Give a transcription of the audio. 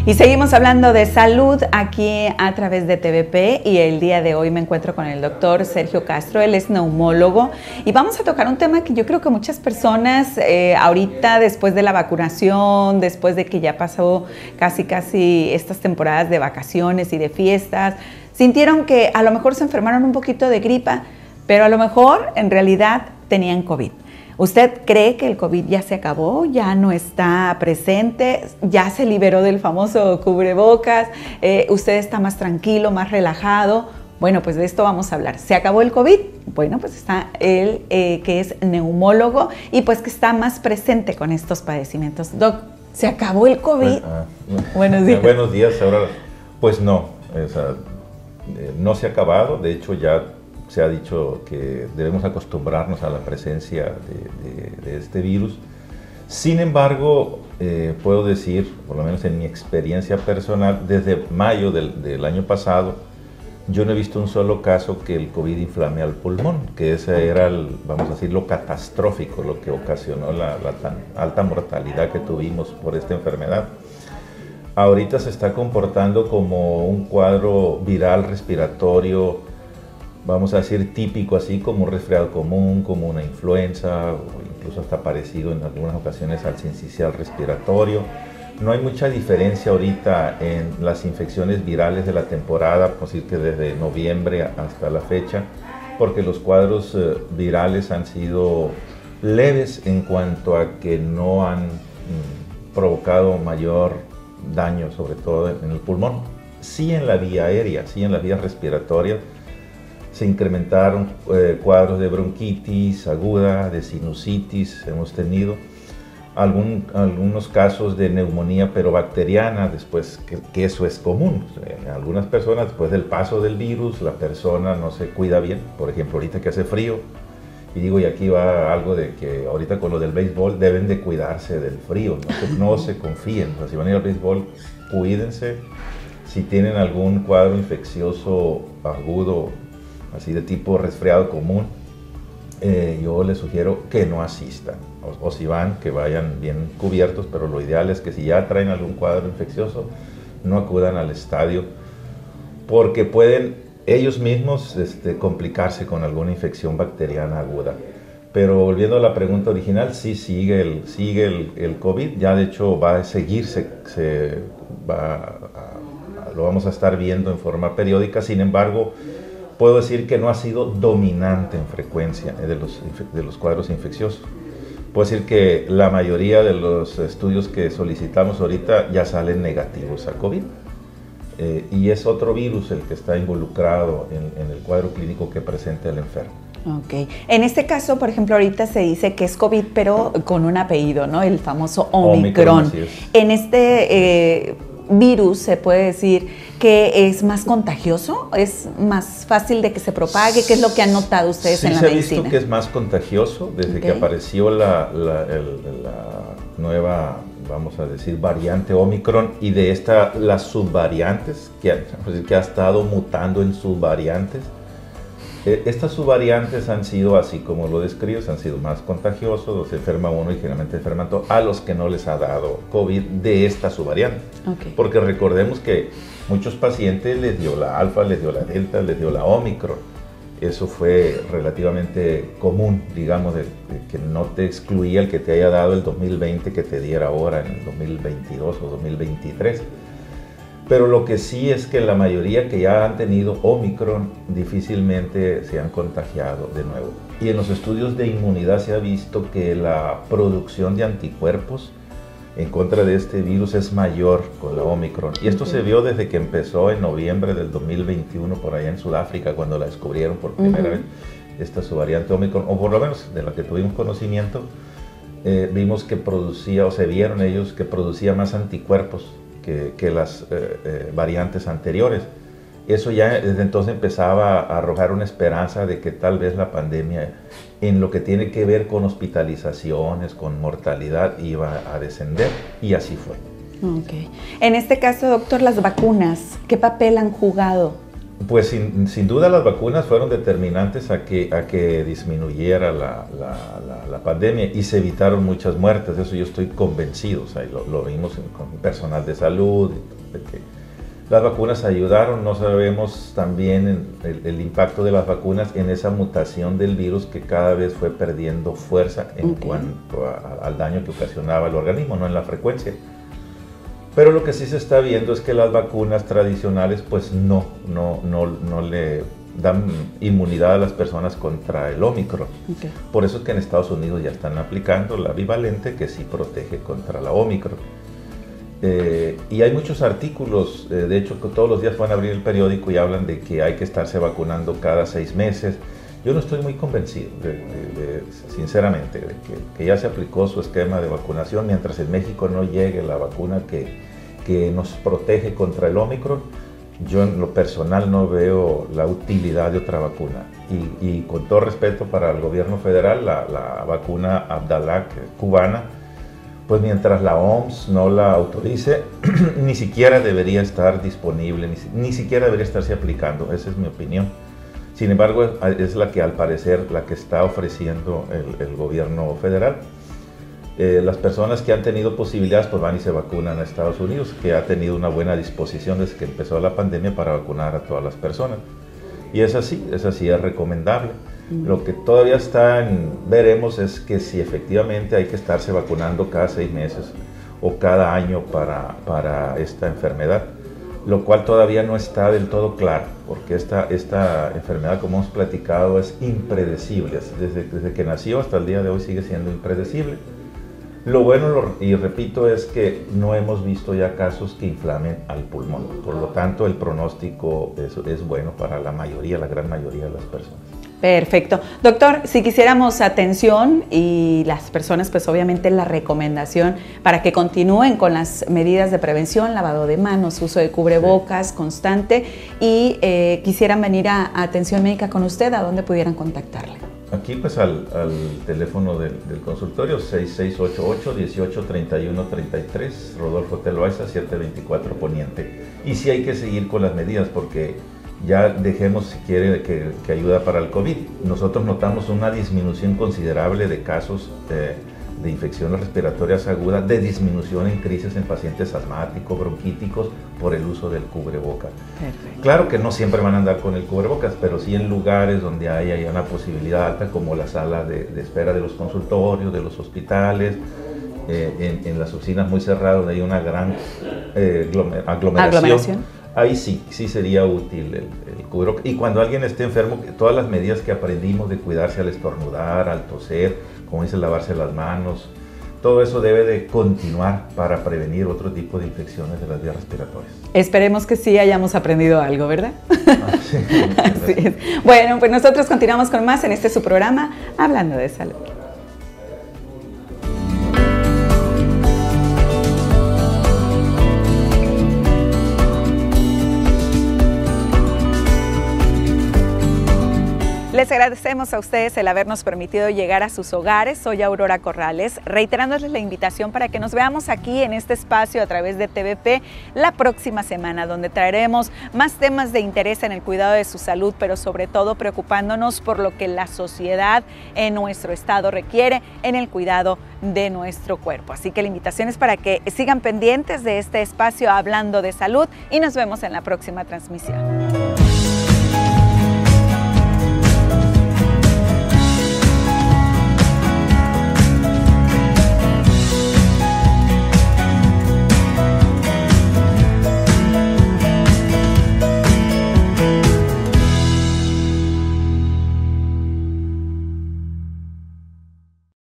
Y seguimos hablando de salud aquí a través de TVP y el día de hoy me encuentro con el doctor Sergio Castro, él es neumólogo y vamos a tocar un tema que yo creo que muchas personas ahorita después de la vacunación, después de que ya pasó casi estas temporadas de vacaciones y de fiestas, sintieron que a lo mejor se enfermaron un poquito de gripa, pero a lo mejor en realidad tenían COVID. ¿Usted cree que el COVID ya se acabó, ya no está presente, ya se liberó del famoso cubrebocas, usted está más tranquilo, más relajado? Bueno, pues de esto vamos a hablar. ¿Se acabó el COVID? Bueno, pues está él, que es neumólogo y pues que está más presente con estos padecimientos. Doc, ¿se acabó el COVID? Buenos días. Buenos días. Ahora, pues no, no se ha acabado. De hecho, ya se ha dicho que debemos acostumbrarnos a la presencia de este virus. Sin embargo, puedo decir, por lo menos en mi experiencia personal, desde mayo del año pasado, yo no he visto un solo caso que el COVID inflame al pulmón, que ese era, vamos a decir, lo catastrófico, lo que ocasionó la tan alta mortalidad que tuvimos por esta enfermedad. Ahorita se está comportando como un cuadro viral respiratorio, vamos a decir típico, así como un resfriado común, como una influenza, o incluso hasta parecido en algunas ocasiones al sincicial respiratorio. No hay mucha diferencia ahorita en las infecciones virales de la temporada, por decir que desde noviembre hasta la fecha, porque los cuadros virales han sido leves en cuanto a que no han provocado mayor daño, sobre todo en el pulmón. Sí en la vía aérea, sí en la vía respiratoria, se incrementaron cuadros de bronquitis aguda, de sinusitis, hemos tenido algunos casos de neumonía pero bacteriana, después que eso es común. En algunas personas, después del paso del virus, la persona no se cuida bien, por ejemplo ahorita que hace frío, y aquí va algo de que ahorita con lo del béisbol deben de cuidarse del frío, no se confíen, o sea, si van a ir al béisbol, cuídense. Si tienen algún cuadro infeccioso agudo, así de tipo resfriado común, yo les sugiero que no asistan, o si van, que vayan bien cubiertos, pero lo ideal es que si ya traen algún cuadro infeccioso, no acudan al estadio, porque pueden ellos mismos complicarse con alguna infección bacteriana aguda. Pero volviendo a la pregunta original, sí sigue el COVID, ya de hecho va a seguir, lo vamos a estar viendo en forma periódica. Sin embargo, puedo decir que no ha sido dominante en frecuencia de los cuadros infecciosos. Puedo decir que la mayoría de los estudios que solicitamos ahorita ya salen negativos a COVID. Y es otro virus el que está involucrado en el cuadro clínico que presenta el enfermo. Ok. En este caso, por ejemplo, ahorita se dice que es COVID, pero con un apellido, ¿no? El famoso Omicron. Así es. En este virus se puede decir que es más contagioso, es más fácil de que se propague. ¿Qué es lo que han notado ustedes en la medicina? Sí, se ha visto que es más contagioso desde que apareció la nueva, vamos a decir, variante Omicron, y de esta las subvariantes, que ha estado mutando en subvariantes. Estas subvariantes han sido, así como lo describes, han sido más contagiosos, se enferma uno y generalmente enferman todos, a los que no les ha dado COVID de esta subvariante. Okay. Porque recordemos que muchos pacientes les dio la alfa, les dio la delta, les dio la Omicron. Eso fue relativamente común, digamos, de que no te excluía el que te haya dado el 2020 que te diera ahora en el 2022 o 2023. Pero lo que sí es que la mayoría que ya han tenido Omicron difícilmente se han contagiado de nuevo. Y en los estudios de inmunidad se ha visto que la producción de anticuerpos en contra de este virus es mayor con la Omicron. Y esto se vio desde que empezó en noviembre del 2021 por allá en Sudáfrica, cuando la descubrieron por primera vez, esta subvariante Omicron, o por lo menos de la que tuvimos conocimiento, vimos que producía, o se vieron ellos que producía más anticuerpos que las variantes anteriores. Eso ya desde entonces empezaba a arrojar una esperanza de que tal vez la pandemia, en lo que tiene que ver con hospitalizaciones, con mortalidad, iba a descender, y así fue. Okay. En este caso, doctor, las vacunas, ¿qué papel han jugado Pues sin duda las vacunas fueron determinantes a que disminuyera la pandemia y se evitaron muchas muertes, de eso yo estoy convencido, o sea, lo vimos con personal de salud, de que las vacunas ayudaron. No sabemos también el impacto de las vacunas en esa mutación del virus que cada vez fue perdiendo fuerza en cuanto al daño que ocasionaba el organismo, no en la frecuencia. Pero lo que sí se está viendo es que las vacunas tradicionales pues no le dan inmunidad a las personas contra el Ómicron. Por eso es que en Estados Unidos ya están aplicando la bivalente, que sí protege contra la Ómicron. Y hay muchos artículos, de hecho todos los días van a abrir el periódico y hablan de que hay que estarse vacunando cada 6 meses. Yo no estoy muy convencido, sinceramente, de que ya se aplicó su esquema de vacunación. Mientras en México no llegue la vacuna que nos protege contra el Ómicron, yo en lo personal no veo la utilidad de otra vacuna. Y con todo respeto para el gobierno federal, la vacuna Abdala cubana, pues mientras la OMS no la autorice, ni siquiera debería estar disponible, ni siquiera debería estarse aplicando. Esa es mi opinión. Sin embargo, es la que al parecer la que está ofreciendo el gobierno federal. Las personas que han tenido posibilidades pues van y se vacunan a Estados Unidos, que ha tenido una buena disposición desde que empezó la pandemia para vacunar a todas las personas. Y es así, es recomendable. Lo que todavía veremos es que si efectivamente hay que estarse vacunando cada 6 meses o cada año para esta enfermedad, lo cual todavía no está del todo claro, porque esta enfermedad, como hemos platicado, es impredecible. Desde que nació hasta el día de hoy sigue siendo impredecible. Lo bueno, y repito, es que no hemos visto ya casos que inflamen al pulmón. Por lo tanto, el pronóstico es bueno para la gran mayoría de las personas. Perfecto. Doctor, si quisiéramos atención y las personas, pues obviamente la recomendación para que continúen con las medidas de prevención, lavado de manos, uso de cubrebocas constante y quisieran venir a atención médica con usted, ¿a dónde pudieran contactarle? Aquí pues al teléfono del consultorio 6688-1831-33, Rodolfo Teloaiza, 724 Poniente. Y sí hay que seguir con las medidas porque ya dejemos, si quiere, que ayuda para el COVID. Nosotros notamos una disminución considerable de casos de infecciones respiratorias agudas, de disminución en crisis en pacientes asmáticos, bronquíticos, por el uso del cubrebocas. Perfecto. Claro que no siempre van a andar con el cubrebocas, pero sí en lugares donde hay una posibilidad alta, como la sala de espera de los consultorios, de los hospitales, en las oficinas muy cerradas, donde hay una gran aglomeración. Ahí sí sería útil el cubrebocas. Y cuando alguien esté enfermo, todas las medidas que aprendimos de cuidarse al estornudar, al toser, como dice, lavarse las manos, todo eso debe de continuar para prevenir otro tipo de infecciones de las vías respiratorias. Esperemos que sí hayamos aprendido algo, ¿verdad? Sí, así es. Bueno, pues nosotros continuamos con más en su programa, Hablando de Salud. Les agradecemos a ustedes el habernos permitido llegar a sus hogares. Soy Aurora Corrales, reiterándoles la invitación para que nos veamos aquí en este espacio a través de TVP la próxima semana, donde traeremos más temas de interés en el cuidado de su salud, pero sobre todo preocupándonos por lo que la sociedad en nuestro estado requiere en el cuidado de nuestro cuerpo. Así que la invitación es para que sigan pendientes de este espacio Hablando de Salud y nos vemos en la próxima transmisión.